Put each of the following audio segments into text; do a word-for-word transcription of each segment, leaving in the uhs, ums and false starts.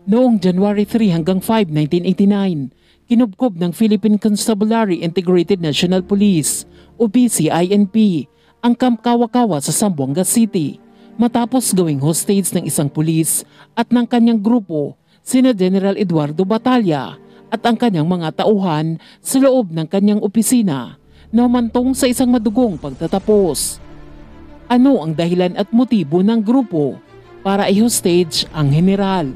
Noong January three hanggang five, nineteen eighty-nine, kinubkob ng Philippine Constabulary Integrated National Police o P C I N P ang Camp Kawa-Kawa sa Zamboanga City matapos gawing hostage ng isang pulis at ng kanyang grupo, sina General Eduardo Batalla at ang kanyang mga tauhan sa loob ng kanyang opisina na humantong sa isang madugong pagtatapos. Ano ang dahilan at motibo ng grupo para i-hostage ang Heneral?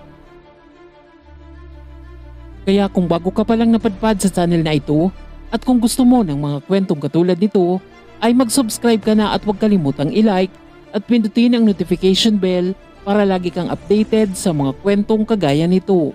Kaya kung bago ka pa lang napadpad sa channel na ito at kung gusto mo ng mga kwentong katulad nito, ay mag-subscribe ka na at huwag kalimutang i-like at pindutin ang notification bell para lagi kang updated sa mga kwentong kagaya nito.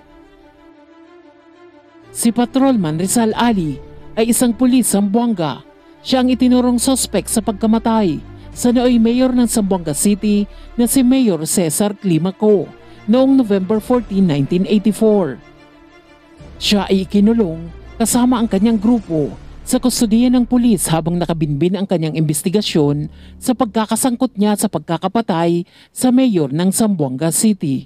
Si Patrolman Rizal Ali ay isang pulis sa Zamboanga. Siya ang itinurong suspect sa pagkamatay sa nooy mayor ng Zamboanga City na si Mayor Cesar Climaco noong November fourteen, nineteen eighty-four. Siya ay ikinulong kasama ang kanyang grupo sa kustodiya ng pulis habang nakabinbin ang kanyang investigasyon sa pagkakasangkot niya sa pagkakapatay sa mayor ng Zamboanga City.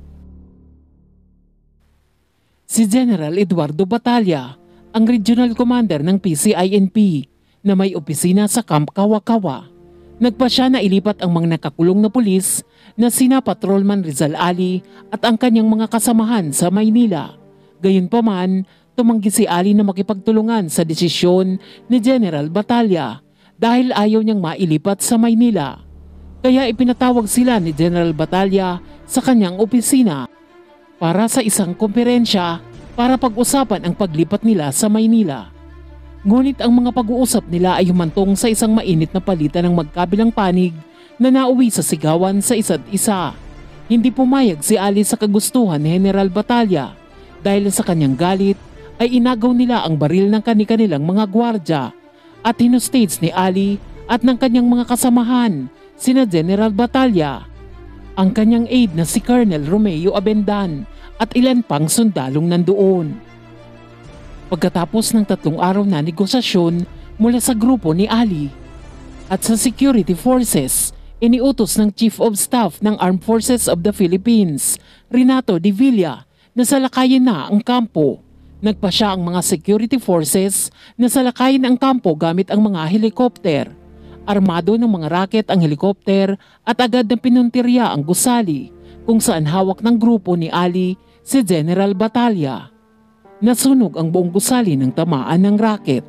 Si General Eduardo Batalla, ang regional commander ng P C I N P na may opisina sa Camp Kawa-Kawa, nagpasya na ilipat ang mga nakakulong na pulis na sina Patrolman Rizal Ali at ang kanyang mga kasamahan sa Maynila. Gayunpaman, tumanggi si Ali na makipagtulungan sa desisyon ni General Batalla dahil ayaw niyang mailipat sa Maynila. Kaya ipinatawag sila ni General Batalla sa kanyang opisina para sa isang komperensya para pag-usapan ang paglipat nila sa Maynila. Ngunit ang mga pag-uusap nila ay humantong sa isang mainit na palitan ng magkabilang panig na nauwi sa sigawan sa isa't isa. Hindi pumayag si Ali sa kagustuhan ni Heneral Batalla dahil sa kanyang galit ay inagaw nila ang baril ng kani-kanilang mga gwardya at hinostage ni Ali at ng kanyang mga kasamahan, sina General Batalla, ang kanyang aide na si Colonel Romeo Abendan at ilan pang sundalong nandoon. Pagkatapos ng tatlong araw na negosasyon mula sa grupo ni Ali at sa security forces, iniutos ng Chief of Staff ng Armed Forces of the Philippines, Renato de Villa, na salakayin na ang kampo. Nagpasya ang mga security forces na salakayin ang kampo gamit ang mga helikopter. Armado ng mga raket ang helikopter at agad na pinuntirya ang gusali kung saan hawak ng grupo ni Ali si General Batalla. Nasunog ang buong gusali ng tamaan ng raket.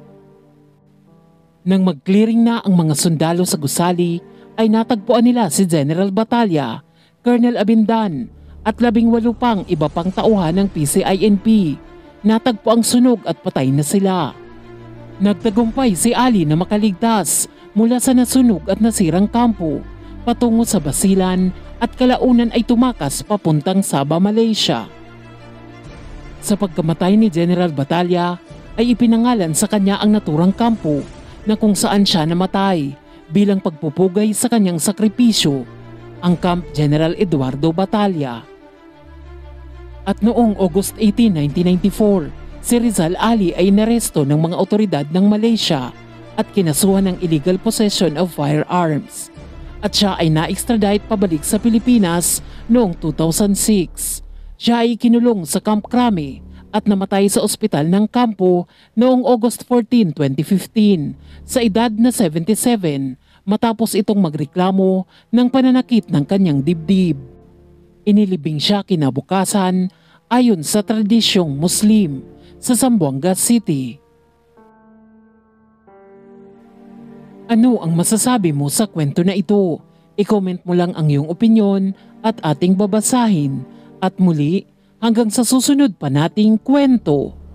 Nang mag-clearing na ang mga sundalo sa gusali, ay natagpuan nila si General Batalla, Colonel Abendan at labing walo pang iba pang tauhan ng P C I N P. Natagpo ang sunog at patay na sila. Nagtagumpay si Ali na makaligtas mula sa nasunog at nasirang kampo patungo sa Basilan at kalaunan ay tumakas papuntang Sabah, Malaysia. Sa pagkamatay ni General Batalla ay ipinangalan sa kanya ang naturang kampo na kung saan siya namatay bilang pagpupugay sa kanyang sakripisyo, ang Camp General Eduardo Batalla. At noong August eighteen, nineteen ninety-four, si Rizal Ali ay inaresto ng mga otoridad ng Malaysia at kinasuhan ng illegal possession of firearms. At siya ay na-extradite pabalik sa Pilipinas noong two thousand six. Siya ay kinulong sa Camp Crame at namatay sa ospital ng Kampo noong August fourteen, twenty fifteen sa edad na seventy-seven matapos itong magreklamo ng pananakit ng kanyang dibdib. Inilibing siya kinabukasan ayon sa tradisyong Muslim sa Zamboanga City. Ano ang masasabi mo sa kwento na ito? I-comment mo lang ang iyong opinyon at ating babasahin. At muli, hanggang sa susunod pa nating kwento.